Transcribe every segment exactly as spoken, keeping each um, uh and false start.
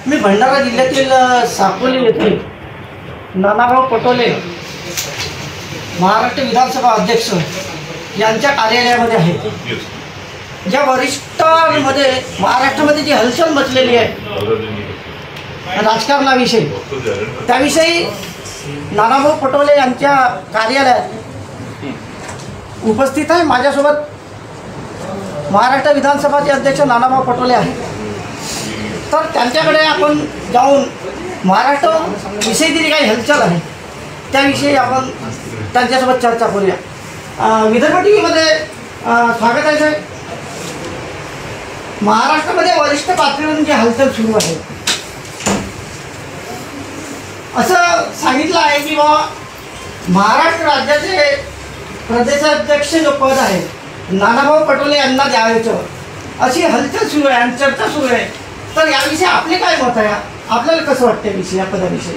मी भंडारा जिल्ह्यातील साकोली येथे नानाभाऊ पटोले महाराष्ट्र विधानसभा अध्यक्ष यांच्या कार्यालयामध्ये आहे. ज्या वरिष्ठांमध्ये महाराष्ट्रामध्ये जी हलचल मचलेली आहे राजकारणाविषयी, त्याविषयी नानाभाऊ पटोले यांच्या कार्यालयात उपस्थित आहे. माझ्यासोबत महाराष्ट्र विधानसभाचे अध्यक्ष नानाभाऊ पटोले आहेत. तर त्यांच्याकडे आपण जाऊन महाराष्ट्राविषयी जी काही हलचल आहे त्याविषयी आपण त्यांच्यासोबत चर्चा करूया. विदर्भ टी व्हीमध्ये स्वागत आहे साहेब. महाराष्ट्रामध्ये वरिष्ठ पातळीवरून जी हालचाल सुरू आहे असं सांगितलं आहे की बाबा महाराष्ट्र राज्याचे प्रदेशाध्यक्ष जो पद आहे नानाभाऊ पटोले यांना द्यायचं अशी हलचल सुरू आहे आणि चर्चा सुरू आहे. तर याविषयी आपले काय मत आहे? आपल्याला कसं वाटतं विषय या पदाविषयी?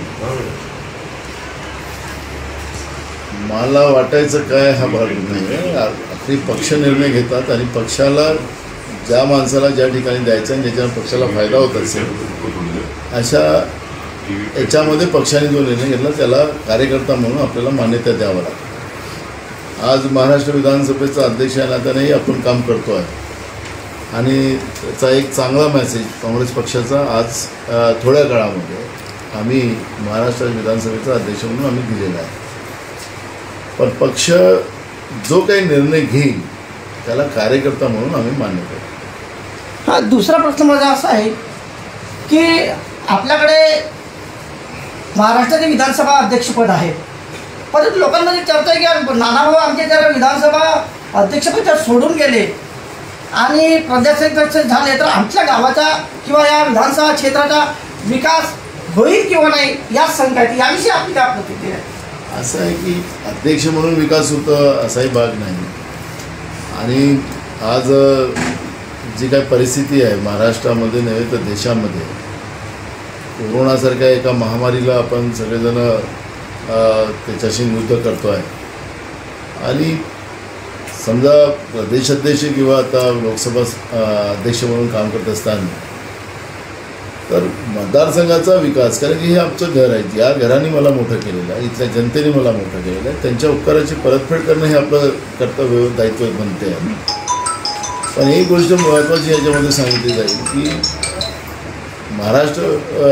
मला वाटायचं काय हा भाग नाही आहे. आपली पक्ष निर्णय घेतात आणि पक्षाला ज्या माणसाला ज्या ठिकाणी द्यायचं आणि ज्याच्या पक्षाला फायदा होत असेल अशा याच्यामध्ये पक्षाने जो निर्णय घेतला त्याला कार्यकर्ता म्हणून आपल्याला मान्यता द्यावं लागतं. आज महाराष्ट्र विधानसभेचा अध्यक्ष या नात्यानेही आपण काम करतो आहे आणि त्याचा एक चांगला मेसेज काँग्रेस पक्षाचा आज थोड्या काळामध्ये आम्ही महाराष्ट्र विधानसभेचा अध्यक्ष म्हणून आम्ही दिलेला आहे. पण पक्ष जो काही निर्णय घेईल त्याला कार्यकर्ता म्हणून आम्ही मान्य करतो. हा दुसरा प्रश्न माझा असा आहे की आपल्याकडे महाराष्ट्राचे विधानसभा अध्यक्षपद आहे, परंतु लोकांमध्ये चर्चा आहे की नानाभाऊ आमचे जर विधानसभा अध्यक्षपद सोडून गेले आणि प्रदेशाध्यक्ष झाले तर आमच्या गावाचा किंवा या विधानसभा क्षेत्राचा विकास होईल किंवा नाही या शंका आहे. याविषयी आपली काय प्रतिक्रिया आहे? असं आहे की अध्यक्ष म्हणून विकास होतं असाही भाग नाही. आणि आज जी काही परिस्थिती आहे महाराष्ट्रामध्ये नव्हे तर देशामध्ये, कोरोनासारख्या एका महामारीला आपण सगळेजण त्याच्याशी युद्ध करतो आहे. आणि समजा प्रदेशाध्यक्ष किंवा आता लोकसभा अध्यक्ष म्हणून काम करत असताना तर मतदारसंघाचा विकास, कारण की हे आमचं घर आहे, या घराने मला मोठं केलेलं आहे, इथल्या जनतेने मला मोठं केलेलं आहे, त्यांच्या उपकाराची परतफेड करणं हे आपलं कर्तव्य दायित्व बनते आहे. पण एक गोष्ट महत्त्वाची याच्यामध्ये सांगितली जाईल की महाराष्ट्र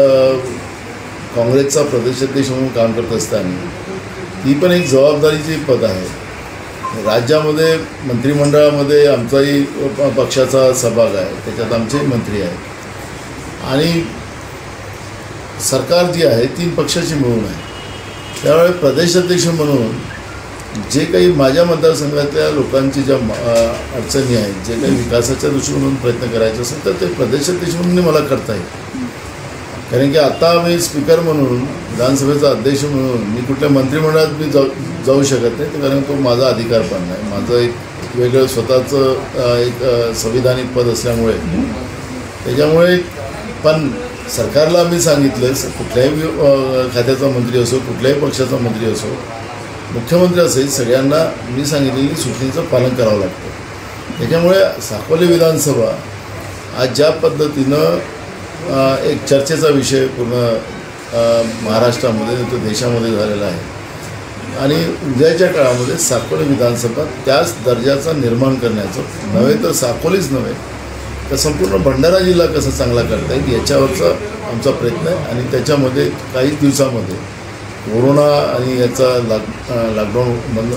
काँग्रेसचा प्रदेशाध्यक्ष म्हणून काम करत असताना ही पण एक जबाबदारीची पद आहे. राज्यामध्ये मंत्रिमंडळामध्ये आमचाही पक्षाचा सहभाग आहे, त्याच्यात आमचेही मंत्री आहेत आणि सरकार जी आहे तीन पक्षाची मिळून आहे. त्यामुळे प्रदेशाध्यक्ष म्हणून जे काही माझ्या मतदारसंघातल्या लोकांची ज्या अडचणी आहेत, जे काही विकासाच्या दृष्टीने प्रयत्न करायचे असेल तर ते प्रदेशाध्यक्ष म्हणून मला करता येईल. कारण की आता मी स्पीकर म्हणून विधानसभेचा अध्यक्ष म्हणून मी कुठल्या मंत्रिमंडळात मी जाऊ जाऊ शकत नाही, कारण तो माझा अधिकार पण नाही. माझं एक वेगळं स्वतःचं एक संविधानिक पद असल्यामुळे त्याच्यामुळे पण सरकारला मी सांगितलं कुठल्याही खात्याचा मंत्री असो, कुठल्याही पक्षाचा मंत्री असो, मुख्यमंत्री असेल, सगळ्यांना मी सांगितलेली सूचनेचं पालन करावं लागतं. त्याच्यामुळे साकोली विधानसभा आज ज्या पद्धतीनं एक चर्चेचा विषय पूर्ण महाराष्ट्रामध्ये तो देशामध्ये झालेला आहे आणि उद्याच्या काळामध्ये साकोली विधानसभा त्याच दर्जाचा निर्माण करण्याचं नव्हे तर साकोलीच नव्हे तर संपूर्ण भंडारा जिल्हा कसा चांगला करता येईल याच्यावरचा आमचा प्रयत्न आहे. आणि त्याच्यामध्ये काही दिवसामध्ये कोरोना आणि याचा लाग लॉकडाऊन बंद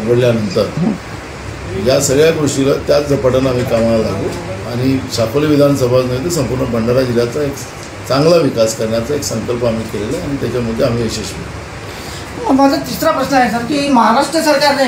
उघडल्यानंतर या सगळ्या गोष्टीला त्याच झपाट्यानं आम्ही कामाला लागू आणि साकोली विधानसभा नाही तर संपूर्ण भंडारा जिल्ह्याचा एक चांगला विकास करण्याचा एक संकल्प आम्ही केलेला आहे आणि त्याच्यामध्ये आम्ही यशस्वी. माझा तिसरा प्रश्न आहे सर की महाराष्ट्र सरकारने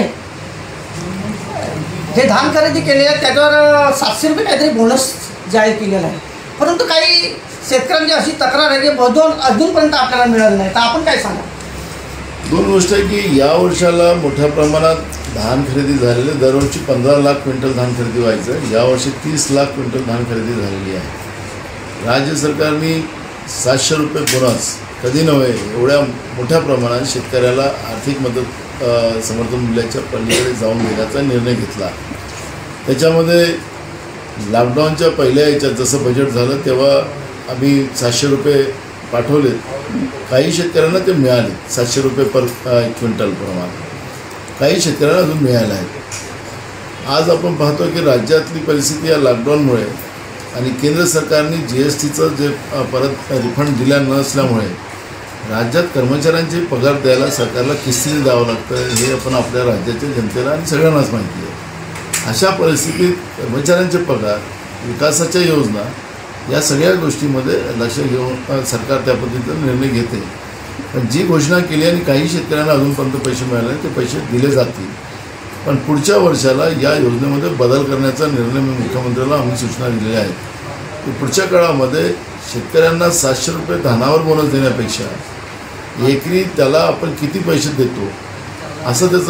जे धान खरेदी केले आहे त्याच्यावर सातशे रुपये काहीतरी बोनस जाहीर केलेला आहे, परंतु काही शेतकऱ्यांची अशी तक्रार आहे की बदून अजूनपर्यंत आपल्याला मिळालं नाही. तर आपण काय सांगा? दोन गोष्ट आहे की या वर्षाला मोठ्या प्रमाणात धान खरेदी झालेले, दरवर्षी पंधरा लाख क्विंटल धान खरेदी व्हायचं, यावर्षी तीस लाख क्विंटल धान खरेदी झालेली आहे. राज्य सरकारने सातशे रुपये बोनस कधी नव्हे एवढ्या मोठ्या प्रमाणात शेतकऱ्याला आर्थिक मदत समर्थन मूल्याच्या पलीकडे जाऊन देण्याचा निर्णय घेतला. त्याच्यामध्ये लॉकडाऊनच्या पहिल्या याच्यात जसं बजेट झालं तेव्हा आम्ही सातशे रुपये पाठवलेत. काही शेतकऱ्यांना ते मिळाले सातशे रुपये पर क्विंटल प्रमाणे. काही शेतकऱ्यांना अजून मिळालं आहे. आज आपण पाहतो की राज्यातली परिस्थिती या लॉकडाऊनमुळे आणि केंद्र सरकारने जी एस टीचं जे परत रिफंड दिल्या नसल्यामुळे राज्यात कर्मचाऱ्यांचे पगार द्यायला सरकारला किस्तीने द्यावं लागतं, हे आपण आपल्या राज्याच्या जनतेला आणि सगळ्यांनाच माहिती आहे. अशा परिस्थितीत कर्मचाऱ्यांचे पगार, विकासाच्या योजना या सगळ्या गोष्टीमध्ये लक्ष घेऊन सरकार त्या पद्धतीचा निर्णय घेते. पण जी घोषणा केली आणि काही शेतकऱ्यांना अजूनपर्यंत पैसे मिळाले ते पैसे दिले जातील. पण पुढच्या वर्षाला या योजनेमध्ये बदल करण्याचा निर्णय मी मुख्यमंत्र्याला आम्ही सूचना दिलेल्या आहेत की पुढच्या काळामध्ये शेतकऱ्यांना सातशे रुपये धानावर बोनस देण्यापेक्षा एकरी त्याला आपण किती पैसे देतो असं त्याचं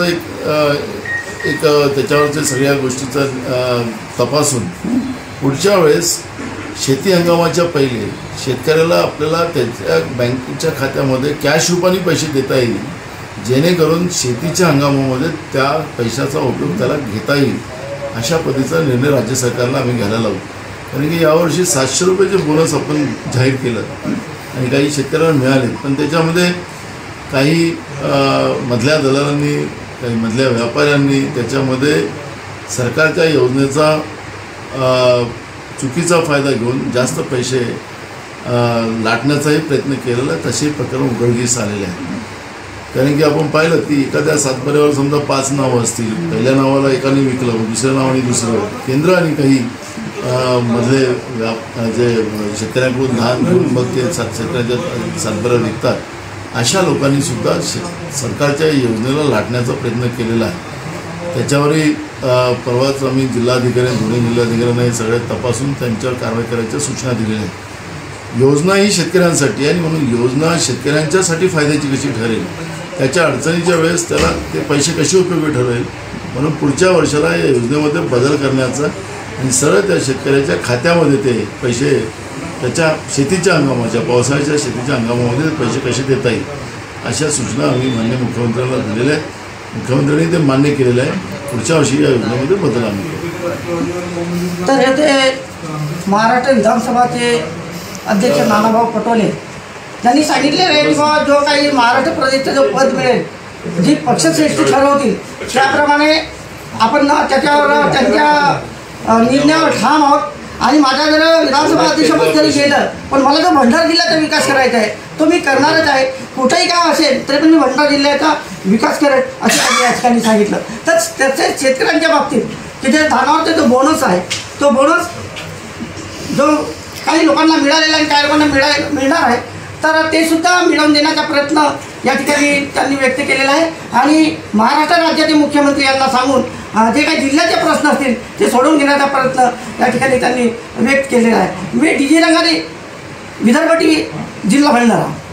एक एक त्याच्यावरच्या सगळ्या गोष्टीचा तपासून पुढच्या वेळेस शेती हंगामाच्या पहिले शेतकऱ्याला आपल्याला त्याच्या बँकेच्या खात्यामध्ये कॅश रूपाने पैसे देता येईल, जेणेकरून शेतीच्या हंगामामध्ये त्या पैशाचा उपयोग त्याला घेता येईल. अशा पद्धतीचा निर्णय राज्य सरकारला आम्ही घ्यायला लावू. कारण की यावर्षी सातशे रुपयाचे बोनस आपण जाहीर केलं आणि काही शेतकऱ्यांना मिळाले. पण त्याच्यामध्ये काही मधल्या दलालांनी, काही मधल्या व्यापाऱ्यांनी त्याच्यामध्ये सरकारच्या योजनेचा चुकीचा फायदा घेऊन जास्त पैसे लाटण्याचाही प्रयत्न केलेला आहे. तसे प्रकरण उघडकीस आलेले आहेत. कारण की आपण पाहिलं की एखाद्या सातबाऱ्यावर समजा पाच नावं असतील, पहिल्या नावाला एकाने विकलं, दुसऱ्या नावाने दुसरं, केंद्र आणि काही मधले व्याप जे शेतकऱ्यांकडून धान घेऊन मग ते सात शेतकऱ्यांच्या सातबाऱ्यावर विकतात, अशा लोकांनीसुद्धा शे सरकारच्या योजनेला लाटण्याचा प्रयत्न केलेला आहे. त्याच्यावरही परवाच आम्ही जिल्हाधिकारी, दोन्ही जिल्हाधिकाऱ्यांना हे सगळे तपासून त्यांच्यावर कारवाई करायच्या सूचना दिलेल्या आहेत. योजना ही शेतकऱ्यांसाठी आणि म्हणून योजना शेतकऱ्यांच्यासाठी फायद्याची कशी ठरेल, त्याच्या अडचणीच्या वेळेस त्याला ते पैसे कसे उपयोगी ठरेल, म्हणून पुढच्या वर्षाला या योजनेमध्ये बदल करण्याचा आणि सरळ त्या शेतकऱ्याच्या खात्यामध्ये ते पैसे त्याच्या शेतीच्या हंगामाच्या, पावसाळ्याच्या शेतीच्या हंगामामध्ये पैसे कसे देता येईल अशा सूचना आम्ही माननीय मुख्यमंत्र्यांना दिलेल्या आहेत. मुख्यमंत्र्यांनी ते मान्य केलेलं आहे. पुढच्या वर्षी या योजनेमध्ये बदल आम्ही करू. तर हे ते महाराष्ट्र विधानसभाचे अध्यक्ष नानाभाऊ पटोले त्यांनी सांगितले आहे की बाबा जो काही महाराष्ट्र प्रदेशचं जो पद मिळेल, जी पक्षश्रेष्ठी ठरवतील त्याप्रमाणे आपण त्याच्यावर त्यांच्या निर्णयावर ठाम आहोत. आणि माझ्या जर विधानसभा अध्यक्षपद जरी गेलं, पण मला जो भंडारा जिल्ह्याचा विकास करायचा आहे तो मी करणारच आहे. कुठंही काय असेल तरी पण मी भंडारा जिल्ह्याचा विकास करेल असं त्यांनी या ठिकाणी सांगितलं. तर त्याचे शेतकऱ्यांच्या बाबतीत की जे धानावरचा जो बोनस आहे, तो बोनस जो काही लोकांना मिळालेला आणि काही लोकांना मिळा मिळणार आहे, तर ते सुद्धा मिळवून देण्याचा प्रयत्न या ठिकाणी त्यांनी व्यक्त केलेला आहे. आणि महाराष्ट्र राज्याचे मुख्यमंत्री यांना सांगून जे काही जिल्ह्याचे प्रश्न असतील ते सोडवून घेण्याचा प्रयत्न या ठिकाणी त्यांनी व्यक्त केलेला आहे. मी डी जी रंगाने, विदर्भ टी व्ही, जिल्हा भंडारा.